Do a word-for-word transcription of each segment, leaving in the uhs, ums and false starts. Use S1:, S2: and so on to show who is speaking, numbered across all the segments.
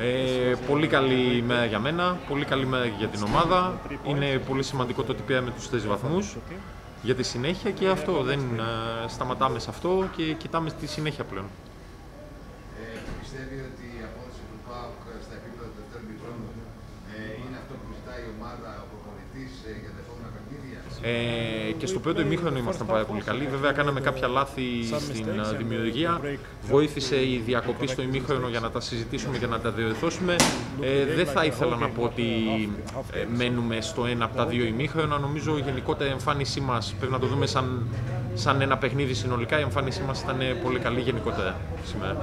S1: Ε, πολύ καλή ημέρα για μένα, πολύ καλή ημέρα για την ομάδα. Είναι πολύ σημαντικό το ότι πήραμε τους τρεις βαθμούς για τη συνέχεια και αυτό, δεν ε, σταματάμε σε αυτό και κοιτάμε τη συνέχεια πλέον.
S2: Ε, πιστεύει ότι η απόδοση του ΠΑΟΚ στα επίπεδα του δευτέρου ημιχρόνου ε, είναι αυτό που ζητάει η ομάδα, ο προπονητής ε, για τα επόμενα παιχνίδια?
S1: Ε, και στο πρώτο ημίχρονο ήμασταν πάρα πολύ καλοί. Βέβαια, κάναμε κάποια λάθη στην δημιουργία. Βοήθησε η διακοπή στο ημίχρονο για να τα συζητήσουμε και να τα διορθώσουμε. Ε, δεν θα ήθελα να πω ότι ε, μένουμε στο ένα από τα δύο ημίχρονα. Νομίζω γενικότερα η εμφάνισή μας, πρέπει να το δούμε σαν, σαν ένα παιχνίδι συνολικά, η εμφάνισή μας ήταν πολύ καλή γενικότερα σήμερα.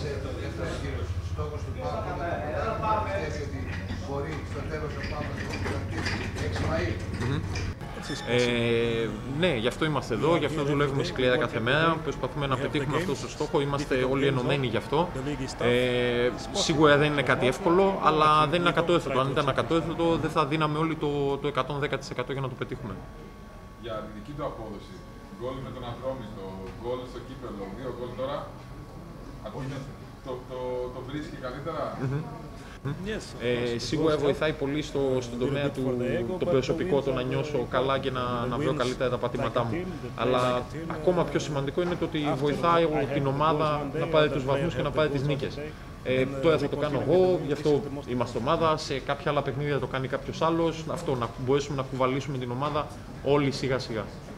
S1: Ε, ναι, γι' αυτό είμαστε εδώ, γι' αυτό δουλεύουμε σκληρά κάθε μέρα. Προσπαθούμε να πετύχουμε αυτό το στόχο. Είμαστε όλοι ενωμένοι γι' αυτό. Ε, σίγουρα δεν είναι κάτι εύκολο, αλλά δεν είναι ακατόρθωτο. Αν ήταν ακατόρθωτο, δεν θα δίναμε όλοι το, το εκατόν δέκα τοις εκατό για να το πετύχουμε.
S3: Για τη δική του απόδοση, γκολ με τον Ατρόμητο, γκολ στο κύπελλο, δύο γκολ τώρα. Το, το, το βρίσκει καλύτερα.
S1: Mm-hmm. Ε, σίγουρα βοηθάει πολύ στο, στον τομέα του το προσωπικό, το να νιώσω καλά και να, να βρω καλύτερα τα πατήματά μου. Αλλά ακόμα πιο σημαντικό είναι το ότι βοηθάει την ομάδα να πάρει τους βαθμούς και να πάρει τις νίκες. Ε, τώρα θα το κάνω εγώ, γι' αυτό είμαστε ομάδα. Σε κάποια άλλα παιχνίδια θα το κάνει κάποιος άλλος. Αυτό, να μπορέσουμε να κουβαλήσουμε την ομάδα όλοι σιγά σιγά.